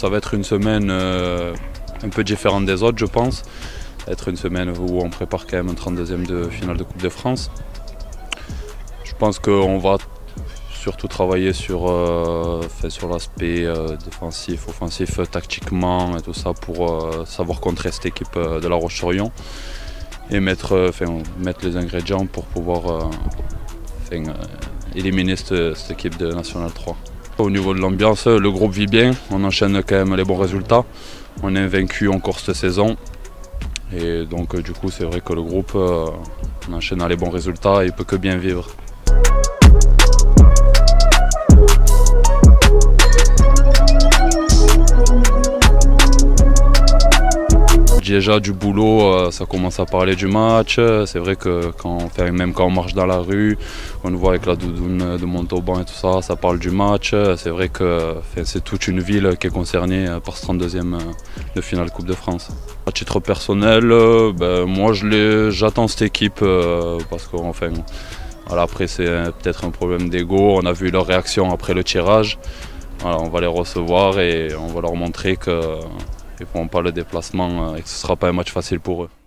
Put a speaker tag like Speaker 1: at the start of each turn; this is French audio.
Speaker 1: ça va être une semaine un peu différente des autres, je pense. Ça va être une semaine où on prépare quand même un 32e de finale de Coupe de France. Je pense qu'on va surtout travailler sur l'aspect défensif, offensif, tactiquement et tout ça pour savoir contrer cette équipe de La Roche-sur-Yon et mettre les ingrédients pour pouvoir éliminer cette équipe de National 3. Au niveau de l'ambiance, le groupe vit bien, on enchaîne quand même les bons résultats. On est invaincu encore cette saison et donc du coup c'est vrai que le groupe, en enchaînant les bons résultats, il ne peut que bien vivre. Déjà du boulot, ça commence à parler du match. C'est vrai que même quand on marche dans la rue, on nous voit avec la doudoune de Montauban et tout ça, ça parle du match. C'est vrai que c'est toute une ville qui est concernée par ce 32e de finale Coupe de France. À titre personnel, moi j'attends cette équipe parce que voilà, après c'est peut-être un problème d'ego. On a vu leur réaction après le tirage. Voilà, on va les recevoir et on va leur montrer qu'ils ne feront pas le déplacement et que ce ne sera pas un match facile pour eux.